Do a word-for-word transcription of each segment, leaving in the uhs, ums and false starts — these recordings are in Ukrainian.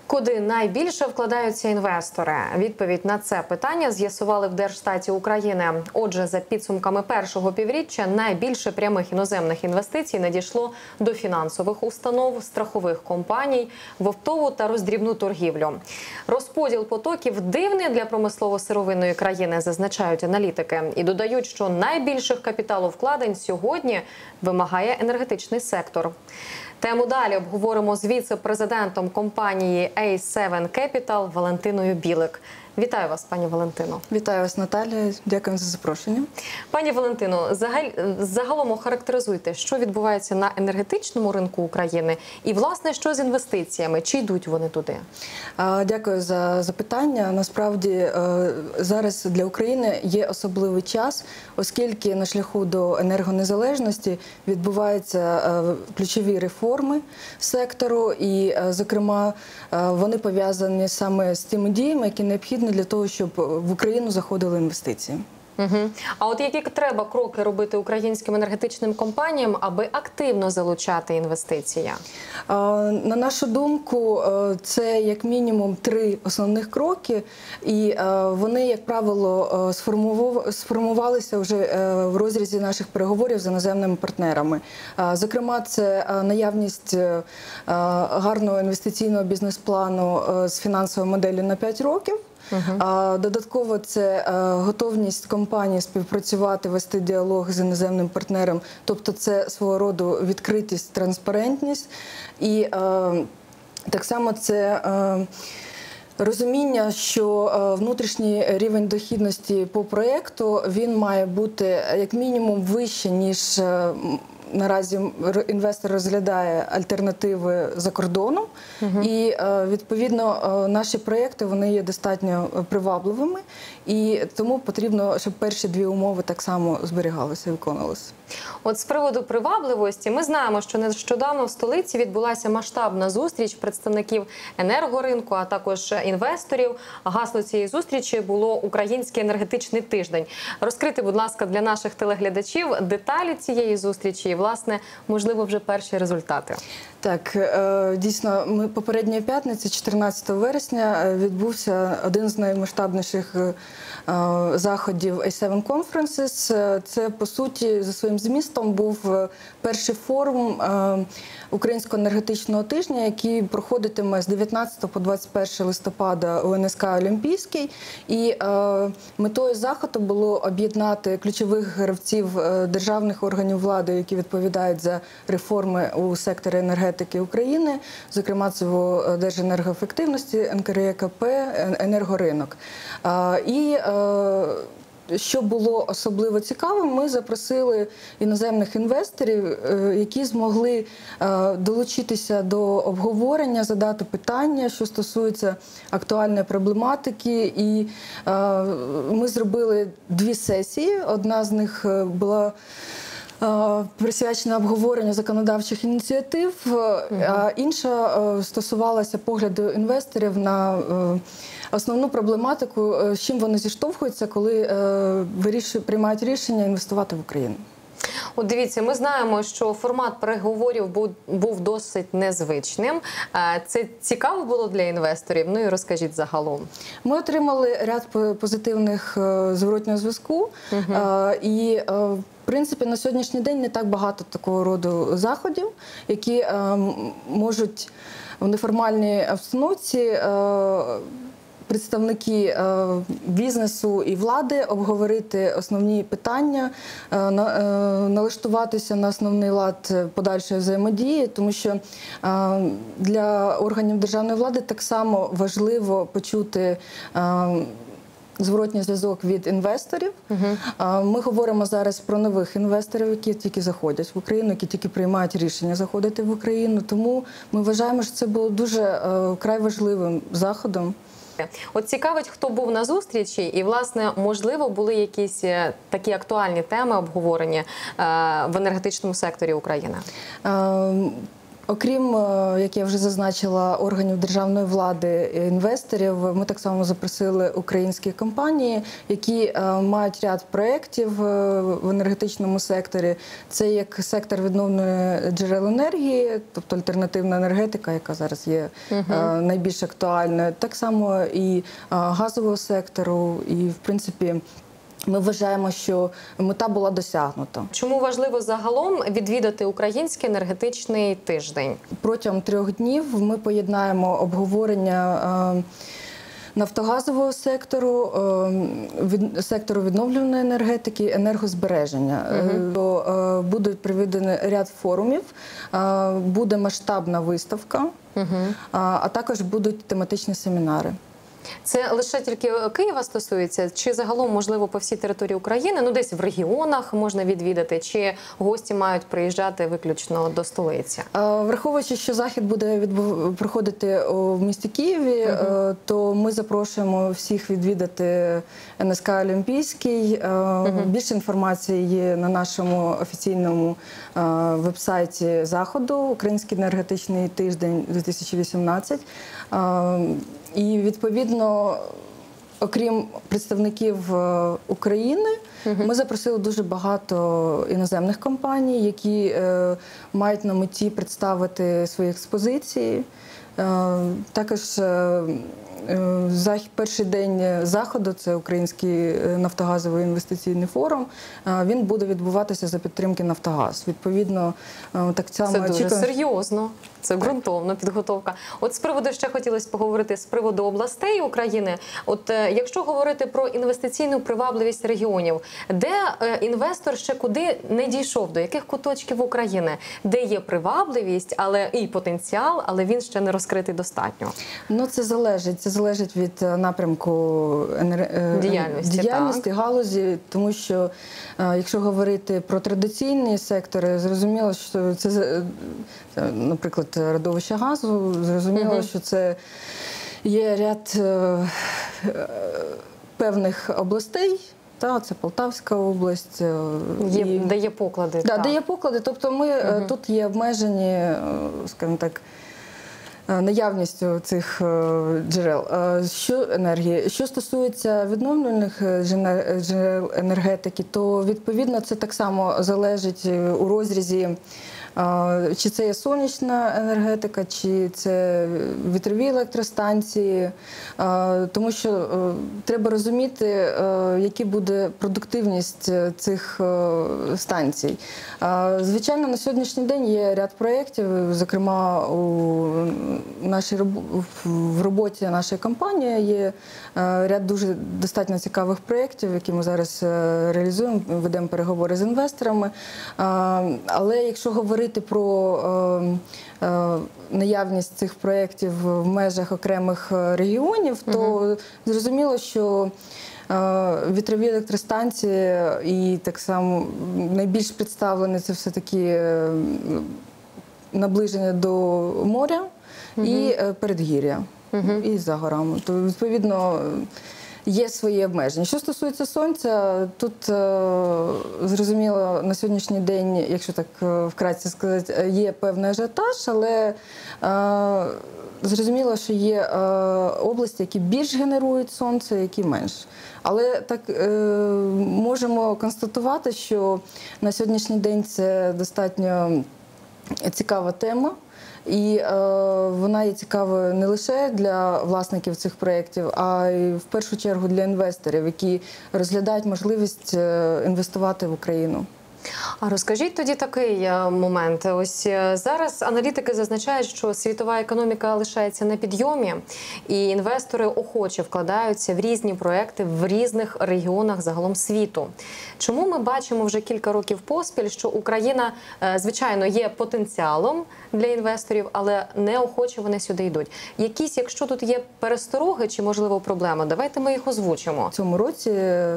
Куди найбільше вкладаються інвестори? Відповідь на це питання з'ясували в Держстаті України. Отже, за підсумками першого півріччя найбільше прямих іноземних інвестицій надійшло до фінансових установ, страхових компаній, в оптову та роздрібну торгівлю. Розподіл потоків дивний для промислово-сировинної країни, зазначають аналітики. І додають, що найбільших капіталовкладень сьогодні вимагає енергетичний сектор. Тему далі обговоримо з віце-президентом компанії ей севен Capital Валентиною Білик. Вітаю вас, пані Валентино. Вітаю вас, Наталія. Дякую за запрошення. Пані Валентино, загалом охарактеризуйте, що відбувається на енергетичному ринку України і, власне, що з інвестиціями? Чи йдуть вони туди? Дякую за запитання. Насправді, зараз для України є особливий час, оскільки на шляху до енергонезалежності відбуваються ключові реформи сектору і, зокрема, вони пов'язані саме з тими діями, які необхідні для того, щоб в Україну заходили інвестиції. Угу. А от які треба кроки робити українським енергетичним компаніям, аби активно залучати інвестиції? На нашу думку, це як мінімум три основних кроки, і вони, як правило, сформувалися вже в розрізі наших переговорів з іноземними партнерами. Зокрема, це наявність гарного інвестиційного бізнес-плану з фінансовою моделлю на п'ять років. Uh-huh. Додатково це готовність компанії співпрацювати, вести діалог з іноземним партнером, тобто це свого роду відкритість, транспарентність. І так само це розуміння, що внутрішній рівень дохідності по проєкту, він має бути як мінімум вище, ніж наразі інвестор розглядає альтернативи за кордоном, угу. і, відповідно, наші проєкти, вони є достатньо привабливими, і тому потрібно, щоб перші дві умови так само зберігалися і виконувалися. От з приводу привабливості, ми знаємо, що нещодавно в столиці відбулася масштабна зустріч представників енергоринку, а також інвесторів. Гасло цієї зустрічі було «Український енергетичний тиждень». Розкрити, будь ласка, для наших телеглядачів деталі цієї зустрічі і, власне, можливо, вже перші результати. Так, дійсно, ми попередньої п'ятниці, чотирнадцятого вересня, відбувся один з наймасштабніших заходів ей севен Conferences. Це, по суті, за своїм змістом був перший форум Українського енергетичного тижня, який проходитиме з дев'ятнадцятого по двадцять перше листопада у ен ес ка «Олімпійський». І метою заходу було об'єднати ключових гравців державних органів влади, які відповідають за реформи у секторі енергетики України, зокрема, це Держенергоефективності, ен ка ер е ка пе, енергоринок. І що було особливо цікавим, ми запросили іноземних інвесторів, які змогли долучитися до обговорення, задати питання, що стосується актуальної проблематики. І ми зробили дві сесії. Одна з них була присвячена обговоренню законодавчих ініціатив, а інша стосувалася погляду інвесторів на основну проблематику, з чим вони зіштовхуються, коли приймають рішення інвестувати в Україну. От дивіться, ми знаємо, що формат переговорів був, був досить незвичним. Це цікаво було для інвесторів? Ну і розкажіть загалом. Ми отримали ряд позитивних зворотнього зв'язку. Угу. І, в принципі, на сьогоднішній день не так багато такого роду заходів, які можуть в неформальній обстановці представники бізнесу і влади обговорити основні питання, налаштуватися на основний лад подальшої взаємодії, тому що для органів державної влади так само важливо почути зворотній зв'язок від інвесторів. Uh-huh. Ми говоримо зараз про нових інвесторів, які тільки заходять в Україну, які тільки приймають рішення заходити в Україну. Тому ми вважаємо, що це було дуже вкрай важливим заходом. От цікавить, хто був на зустрічі і, власне, можливо, були якісь такі актуальні теми обговорення в енергетичному секторі України? Окрім, як я вже зазначила, органів державної влади, інвесторів, ми так само запросили українські компанії, які мають ряд проєктів в енергетичному секторі. Це як сектор відновлення джерел енергії, тобто альтернативна енергетика, яка зараз є угу. найбільш актуальною, так само і газового сектору, і, в принципі, ми вважаємо, що мета була досягнута. Чому важливо загалом відвідати Український енергетичний тиждень? Протягом трьох днів ми поєднаємо обговорення нафтогазового сектору, сектору відновлюваної енергетики, енергозбереження. Угу. Будуть проведені ряд форумів, буде масштабна виставка, угу. а також будуть тематичні семінари. Це лише тільки Києва стосується? Чи загалом, можливо, по всій території України, ну десь в регіонах можна відвідати? Чи гості мають приїжджати виключно до столиці? Враховуючи, що захід буде відбув... проходити в місті Києві, угу. то ми запрошуємо всіх відвідати ен ес ка Олімпійський. Угу. Більше інформації є на нашому офіційному веб-сайті заходу «Український енергетичний тиждень дві тисячі вісімнадцять». І, відповідно, окрім представників України, угу. ми запросили дуже багато іноземних компаній, які е, мають на меті представити свої експозиції. Е, також е, е, перший день заходу, це Український нафтогазовий інвестиційний форум, е, він буде відбуватися за підтримки «Нафтогаз». Відповідно, е, так само це дуже очікуємо... серйозно. Це ґрунтовна підготовка. От з приводу ще хотілося поговорити з приводу областей України. От е, якщо говорити про інвестиційну привабливість регіонів, де е, інвестор ще куди не дійшов, до яких куточків України, де є привабливість, але і потенціал, але він ще не розкритий достатньо? Ну, це залежить. Це залежить від напрямку енер... діяльності, діяльності галузі, тому що е, якщо говорити про традиційні сектори, зрозуміло, що це, це наприклад, родовища газу, зрозуміло, uh-huh. що це є ряд е, певних областей, та, це Полтавська область. Є, і, де є поклади. Да, де є поклади, тобто ми uh-huh. тут є обмежені, скажімо так, наявністю цих джерел. Що енергії? Що стосується відновлювальних джерел енергетики, то, відповідно, це так само залежить у розрізі, чи це є сонячна енергетика, чи це вітрові електростанції, тому що треба розуміти, яка буде продуктивність цих станцій. Звичайно, на сьогоднішній день є ряд проєктів, зокрема у нашій в роботі нашої компанії є ряд дуже достатньо цікавих проєктів, які ми зараз реалізуємо, ведемо переговори з інвесторами. Але якщо говорити про е, е, наявність цих проєктів в межах окремих регіонів, то uh-huh. зрозуміло, що е, вітрові електростанції і так само найбільш представлені це все-таки е, наближення до моря uh-huh. і е, передгір'я, uh-huh. і за горами. То, відповідно, є свої обмеження. Що стосується сонця, тут, зрозуміло, на сьогоднішній день, якщо так вкратце сказати, є певний ажіотаж, але зрозуміло, що є області, які більш генерують сонце, які менш. Але так можемо констатувати, що на сьогоднішній день це достатньо цікава тема. І е, вона є цікавою не лише для власників цих проєктів, а й в першу чергу для інвесторів, які розглядають можливість інвестувати в Україну. А розкажіть тоді такий момент. Ось зараз аналітики зазначають, що світова економіка лишається на підйомі, і інвестори охоче вкладаються в різні проекти в різних регіонах загалом світу. Чому ми бачимо вже кілька років поспіль, що Україна, звичайно, є потенціалом для інвесторів, але неохоче вони сюди йдуть? Якісь, якщо тут є перестороги чи, можливо, проблеми, давайте ми їх озвучимо. В цьому році е,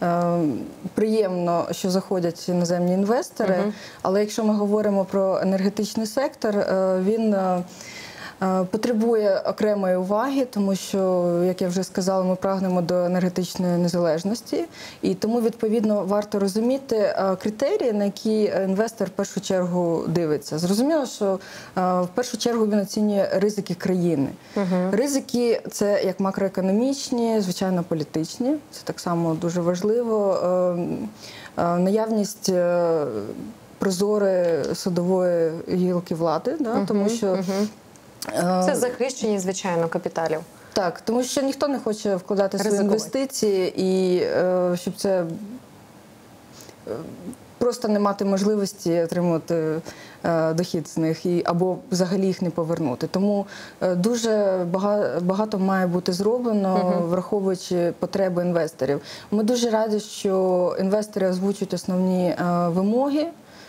приємно, що заходять іноземні інвестори, uh-huh. але якщо ми говоримо про енергетичний сектор, він Потребує окремої уваги, тому що, як я вже сказала, ми прагнемо до енергетичної незалежності. І тому, відповідно, варто розуміти критерії, на які інвестор в першу чергу дивиться. Зрозуміло, що в першу чергу він оцінює ризики країни. Угу. Ризики – це як макроекономічні, звичайно, політичні. Це так само дуже важливо. Наявність прозорої судової гілки влади, да, угу, тому що… Угу. Це захищені, звичайно, капіталів. Так, тому що ніхто не хоче вкладати свої інвестиції, і щоб це просто не мати можливості отримати дохід з них і, або взагалі їх не повернути. Тому дуже багато, багато має бути зроблено, угу, враховуючи потреби інвесторів. Ми дуже раді, що інвестори озвучують основні вимоги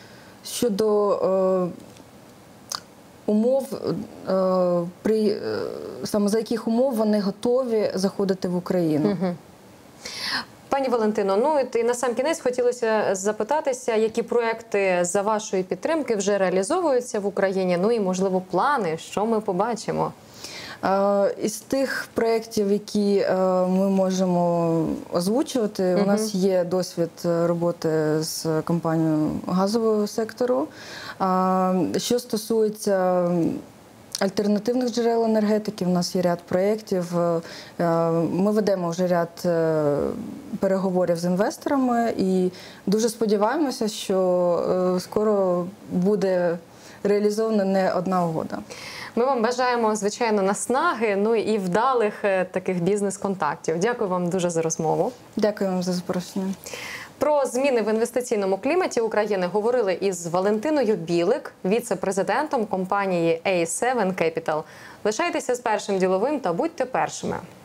щодо умов, при, саме за яких умов вони готові заходити в Україну. Угу. Пані Валентино, ну і на сам кінець хотілося запитатися, які проекти за вашої підтримки вже реалізовуються в Україні, ну і, можливо, плани, що ми побачимо? Із тих проєктів, які ми можемо озвучувати, uh-huh, у нас є досвід роботи з компанією газового сектору. Що стосується альтернативних джерел енергетики, у нас є ряд проєктів. Ми ведемо вже ряд переговорів з інвесторами і дуже сподіваємося, що скоро буде реалізована не одна угода. Ми вам бажаємо, звичайно, наснаги, ну і вдалих таких бізнес-контактів. Дякую вам дуже за розмову. Дякую вам за запрошення. Про зміни в інвестиційному кліматі України говорили із Валентиною Білик, віце-президентом компанії ей севен Capital. Лишайтеся з Першим діловим та будьте першими.